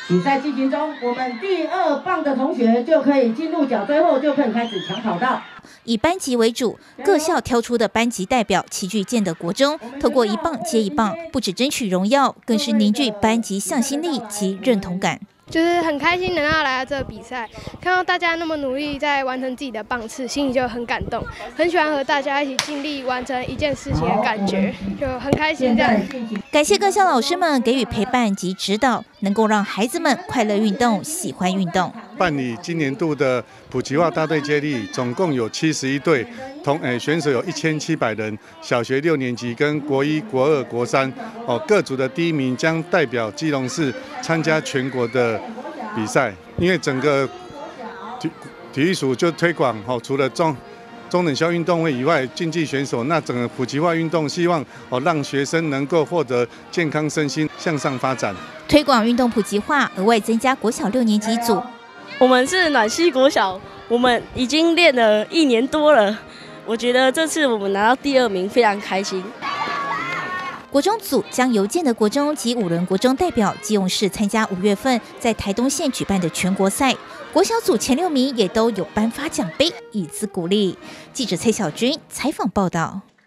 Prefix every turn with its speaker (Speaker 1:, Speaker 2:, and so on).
Speaker 1: 比赛进行中，我们第2棒的同学就可以进入角锥后，就可以开始抢跑道。
Speaker 2: 以班级为主，各校挑出的班级代表齐聚建德国中，透过一棒接一棒，不只争取荣耀，更是凝聚班级向心力及认同感。
Speaker 3: 就是很开心能够来到这个比赛，看到大家那么努力在完成自己的棒次，心里就很感动。很喜欢和大家一起尽力完成一件事情的感觉，就很开心这样。
Speaker 2: 感谢各校老师们给予陪伴及指导，能够让孩子们快乐运动，喜欢运动。
Speaker 4: 办理今年度的普及化大队接力，总共有71队，选手有1700人，小学6年级跟国1、国2、国3各组的第1名将代表基隆市参加全国的比赛。因为整个体育署就推广除了中等校运动会以外，竞技选手那整个普及化运动，希望让学生能够获得健康身心向上发展。
Speaker 2: 推广运动普及化，额外增加国小6年级组。
Speaker 5: 我们是暖溪国小，我们已经练了1年多了。我觉得这次我们拿到第2名，非常开心。
Speaker 2: 国中组将由建德国中及5伦国中代表基隆市参加5月份在台东县举办的全国赛。国小组前6名也都有颁发奖杯，以资鼓励。记者蔡小军采访报道。